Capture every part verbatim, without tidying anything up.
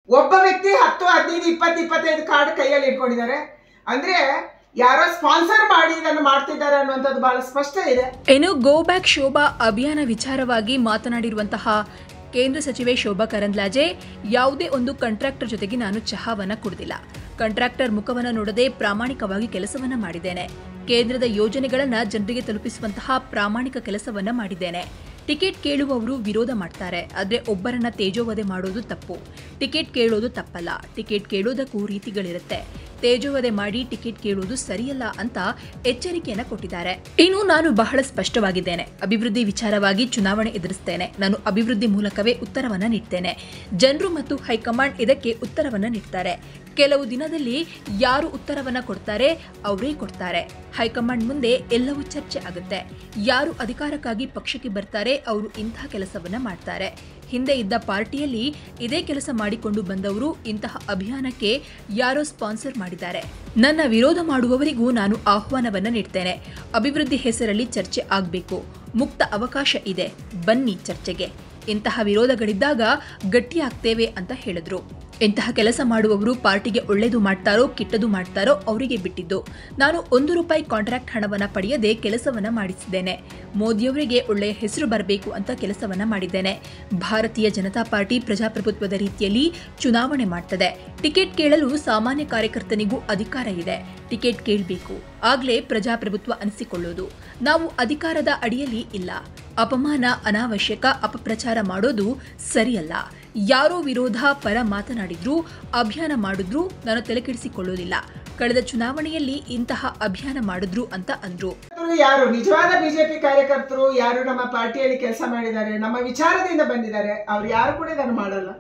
ಒಬ್ಬ ವ್ಯಕ್ತಿ ಹತ್ತು ಹದಿನೈದು ಇಪ್ಪತ್ತು ಇಪ್ಪತ್ತೈದು ಕಾರ್ಡ್ ಕೈಯಲ್ಲಿ ಇಟ್ಕೊಂಡಿದ್ದಾರೆ ಅಂದ್ರೆ ಯಾರೋ ಸ್ಪಾನ್ಸರ್ ಮಾಡಿ ಇದನ್ನು ಮಾಡ್ತಿದ್ದಾರೆ ಅನ್ನುವಂಥದ್ದು ಬಹಳ ಸ್ಪಷ್ಟ ಇದೆ. ಇನ್ನು ಗೋ ಬ್ಯಾಕ್ ಶೋಭಾ ಅಭಿಯಾನ ವಿಚಾರವಾಗಿ ಮಾತನಾಡಿರುವಂತಹ ಕೇಂದ್ರ ಸಚಿವೆ ಶೋಭಾ ಕರಂದ್ಲಾಜೆ, ಯಾವುದೇ ಒಂದು ಕಾಂಟ್ರಾಕ್ಟರ್ ಜೊತೆಗೆ ನಾನು ಚಹಾವನ್ನ ಕುಡಿದಿಲ್ಲ. ಕಾಂಟ್ರಾಕ್ಟರ್ ಮುಖವನ್ನು ನೋಡದೆ ಪ್ರಾಮಾಣಿಕವಾಗಿ ಕೆಲಸವನ್ನ ಮಾಡಿದ್ದೇನೆ. ಕೇಂದ್ರದ ಯೋಜನೆಗಳನ್ನ ಜನರಿಗೆ ತಲುಪಿಸುವಂತಹ ಪ್ರಾಮಾಣಿಕ ಕೆಲಸವನ್ನ ಮಾಡಿದ್ದೇನೆ. ಟಿಕೆಟ್ ಕೇಳುವವರು ವಿರೋಧ ಮಾಡ್ತಾರೆ, ಆದರೆ ಒಬ್ಬರನ್ನ ತೇಜೋವಧೆ ಮಾಡೋದು ತಪ್ಪು. ಟಿಕೆಟ್ ಕೇಳೋದು ತಪ್ಪಲ್ಲ, ಟಿಕೆಟ್ ಕೇಳೋದಕ್ಕೂ ರೀತಿಗಳಿರುತ್ತೆ. ತೇಜೋವಧೆ ಮಾಡಿ ಟಿಕೆಟ್ ಕೇಳುವುದು ಸರಿಯಲ್ಲ ಅಂತ ಎಚ್ಚರಿಕೆಯನ್ನ ಕೊಟ್ಟಿದ್ದಾರೆ. ಇನ್ನು ನಾನು ಬಹಳ ಸ್ಪಷ್ಟವಾಗಿದ್ದೇನೆ. ಅಭಿವೃದ್ಧಿ ವಿಚಾರವಾಗಿ ಚುನಾವಣೆ ಎದುರಿಸ್ತೇನೆ. ನಾನು ಅಭಿವೃದ್ಧಿ ಮೂಲಕವೇ ಉತ್ತರವನ್ನ ನೀಡ್ತೇನೆ. ಜನರು ಮತ್ತು ಹೈಕಮಾಂಡ್ ಇದಕ್ಕೆ ಉತ್ತರವನ್ನ ನೀಡ್ತಾರೆ. ಕೆಲವು ದಿನದಲ್ಲಿ ಯಾರು ಉತ್ತರವನ್ನ ಕೊಡ್ತಾರೆ ಅವರೇ ಕೊಡ್ತಾರೆ. ಹೈಕಮಾಂಡ್ ಮುಂದೆ ಎಲ್ಲವೂ ಚರ್ಚೆ ಆಗುತ್ತೆ. ಯಾರು ಅಧಿಕಾರಕ್ಕಾಗಿ ಪಕ್ಷಕ್ಕೆ ಬರ್ತಾರೆ ಅವರು ಇಂತಹ ಕೆಲಸವನ್ನ ಮಾಡ್ತಾರೆ. ಹಿಂದೆ ಇದ್ದ ಪಾರ್ಟಿಯಲ್ಲಿ ಇದೇ ಕೆಲಸ ಮಾಡಿಕೊಂಡು ಬಂದವರು ಇಂತಹ ಅಭಿಯಾನಕ್ಕೆ ಯಾರೋ ಸ್ಪಾನ್ಸರ್ ಮಾಡಿದ್ದಾರೆ. ನನ್ನ ವಿರೋಧ ಮಾಡುವವರಿಗೂ ನಾನು ಆಹ್ವಾನವನ್ನ ನೀಡ್ತೇನೆ. ಅಭಿವೃದ್ಧಿ ಹೆಸರಲ್ಲಿ ಚರ್ಚೆ ಆಗಬೇಕು. ಮುಕ್ತ ಅವಕಾಶ ಇದೆ, ಬನ್ನಿ ಚರ್ಚೆಗೆ. ಇಂತಹ ವಿರೋಧಗಳಿದ್ದಾಗ ಗಟ್ಟಿಯಾಗ್ತೇವೆ ಅಂತ ಹೇಳಿದ್ರು. ಇಂತಹ ಕೆಲಸ ಮಾಡುವವರು ಪಾರ್ಟಿಗೆ ಒಳ್ಳೆಯದು ಮಾಡ್ತಾರೋ ಕೆಟ್ಟದು ಮಾಡ್ತಾರೋ ಅವರಿಗೆ ಬಿಟ್ಟಿದ್ದು. ನಾನು ಒಂದು ರೂಪಾಯಿ ಕಾಂಟ್ರಾಕ್ಟ್ ಹಣವನ್ನ ಪಡೆಯದೆ ಕೆಲಸವನ್ನ ಮಾಡಿಸಿದ್ದೇನೆ. ಮೋದಿಯವರಿಗೆ ಒಳ್ಳೆಯ ಹೆಸರು ಬರಬೇಕು ಅಂತ ಕೆಲಸವನ್ನ ಮಾಡಿದ್ದೇನೆ. ಭಾರತೀಯ ಜನತಾ ಪಾರ್ಟಿ ಪ್ರಜಾಪ್ರಭುತ್ವದ ರೀತಿಯಲ್ಲಿ ಚುನಾವಣೆ ಮಾಡ್ತದೆ. ಟಿಕೆಟ್ ಕೇಳಲು ಸಾಮಾನ್ಯ ಕಾರ್ಯಕರ್ತನಿಗೂ ಅಧಿಕಾರ ಇದೆ. ಟಿಕೆಟ್ ಕೇಳಬೇಕು, ಆಗ್ಲೇ ಪ್ರಜಾಪ್ರಭುತ್ವ ಅನಿಸಿಕೊಳ್ಳೋದು. ನಾವು ಅಧಿಕಾರದ ಅಡಿಯಲ್ಲಿ ಇಲ್ಲ. ಅಪಮಾನ, ಅನಾವಶ್ಯಕ ಅಪಪ್ರಚಾರ ಮಾಡೋದು ಸರಿಯಲ್ಲ. ಯಾರೋ ವಿರೋಧ ಪರ ಮಾತನಾಡಿದ್ರು, ಅಭಿಯಾನ ಮಾಡಿದ್ರು ನಾನು ತಲೆಕೆಡಿಸಿಕೊಳ್ಳೋದಿಲ್ಲ. ಕಳೆದ ಚುನಾವಣೆಯಲ್ಲಿ ಇಂತಹ ಅಭಿಯಾನ ಮಾಡಿದ್ರು ಅಂತ ಅಂದ್ರು. ಯಾರು ನಿಜವಾದ ಬಿಜೆಪಿ ಕಾರ್ಯಕರ್ತರು, ಯಾರು ನಮ್ಮ ಪಾರ್ಟಿಯಲ್ಲಿ ಕೆಲಸ ಮಾಡಿದ್ದಾರೆ, ನಮ್ಮ ವಿಚಾರದಿಂದ ಬಂದಿದ್ದಾರೆ, ಅವ್ರು ಯಾರು ಕೂಡ ಇದನ್ನು ಮಾಡಲ್ಲ.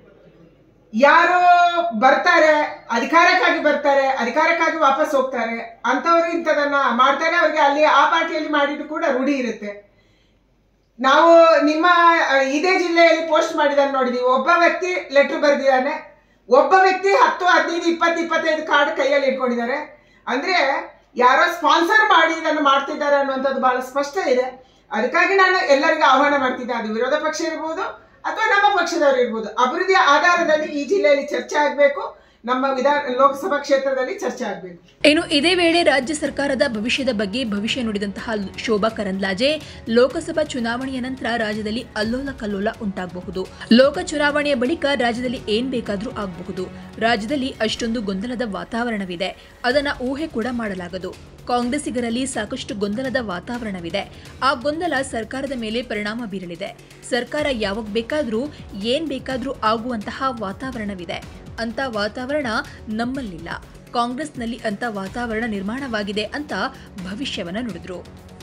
ಯಾರು ಬರ್ತಾರೆ, ಅಧಿಕಾರಕ್ಕಾಗಿ ಬರ್ತಾರೆ, ಅಧಿಕಾರಕ್ಕಾಗಿ ವಾಪಸ್ ಹೋಗ್ತಾರೆ, ಅಂತವ್ರು ಇಂಥದನ್ನ ಮಾಡ್ತಾರೆ. ಅವ್ರಿಗೆ ಅಲ್ಲಿ ಆ ಪಾರ್ಟಿಯಲ್ಲಿ ಮಾಡಿದ್ದು ಕೂಡ ರೂಢಿ ಇರುತ್ತೆ. ನಾವು ನಿಮ್ಮ ಇದೇ ಜಿಲ್ಲೆಯಲ್ಲಿ ಪೋಸ್ಟ್ ಮಾಡಿದಾರೆ ನೋಡಿದೀವಿ. ಒಬ್ಬ ವ್ಯಕ್ತಿ ಲೆಟರ್ ಬರೆದಿದ್ದಾನೆ, ಒಬ್ಬ ವ್ಯಕ್ತಿ ಹತ್ತು ಹದಿನೈದು ಇಪ್ಪತ್ತು ಇಪ್ಪತ್ತೈದು ಕಾರ್ಡ್ ಕೈಯಲ್ಲಿ ಇಟ್ಕೊಂಡಿದ್ದಾರೆ ಅಂದ್ರೆ ಯಾರೋ ಸ್ಪಾನ್ಸರ್ ಮಾಡಿ ಇದನ್ನು ಮಾಡ್ತಿದ್ದಾರೆ ಅನ್ನುವಂಥದ್ದು ಬಹಳ ಸ್ಪಷ್ಟ ಇದೆ. ಅದಕ್ಕಾಗಿ ನಾನು ಎಲ್ಲರಿಗೂ ಆಹ್ವಾನ ಮಾಡ್ತಿದ್ದೆ, ಅದು ವಿರೋಧ ಪಕ್ಷ ಇರ್ಬೋದು ಅಥವಾ ನಮ್ಮ ಪಕ್ಷದವರು ಇರ್ಬೋದು, ಅಭಿವೃದ್ಧಿಯ ಆಧಾರದಲ್ಲಿ ಈ ಜಿಲ್ಲೆಯಲ್ಲಿ ಚರ್ಚೆ ಆಗಬೇಕು. ನಮ್ಮ ವಿಧಾನ ಲೋಕಸಭಾ ಕ್ಷೇತ್ರದಲ್ಲಿ ಚರ್ಚೆ ಆಗಬೇಕು. ಇನ್ನು ಇದೇ ವೇಳೆ ರಾಜ್ಯ ಸರ್ಕಾರದ ಭವಿಷ್ಯದ ಬಗ್ಗೆ ಭವಿಷ್ಯ ನುಡಿದಂತಹ ಶೋಭಾ ಕರಂದ್ಲಾಜೆ, ಲೋಕಸಭಾ ಚುನಾವಣೆಯ ನಂತರ ರಾಜ್ಯದಲ್ಲಿ ಅಲ್ಲೋಲ ಕಲ್ಲೋಲ ಉಂಟಾಗಬಹುದು. ಲೋಕ ಚುನಾವಣೆಯ ಬಳಿಕ ರಾಜ್ಯದಲ್ಲಿ ಏನ್ ಬೇಕಾದ್ರೂ ಆಗಬಹುದು. ರಾಜ್ಯದಲ್ಲಿ ಅಷ್ಟೊಂದು ಗೊಂದಲದ ವಾತಾವರಣವಿದೆ, ಅದನ್ನ ಊಹೆ ಕೂಡ ಮಾಡಲಾಗದು. ಕಾಂಗ್ರೆಸ್ಸಿಗರಲ್ಲಿ ಸಾಕಷ್ಟು ಗೊಂದಲದ ವಾತಾವರಣವಿದೆ. ಆ ಗೊಂದಲ ಸರ್ಕಾರದ ಮೇಲೆ ಪರಿಣಾಮ ಬೀರಲಿದೆ. ಸರ್ಕಾರ ಯಾವಾಗ ಬೇಕಾದ್ರೂ ಏನ್ ಬೇಕಾದ್ರೂ ಆಗುವಂತಹ ವಾತಾವರಣವಿದೆ. ಅಂತ ವಾತಾವರಣ ನಮ್ಮಲ್ಲಿಲ್ಲ. ಕಾಂಗ್ರೆಸ್ನಲ್ಲಿ ಅಂತ ವಾತಾವರಣ ನಿರ್ಮಾಣವಾಗಿದೆ ಅಂತ ಭವಿಷ್ಯವನ್ನ ನುಡಿದ್ರು.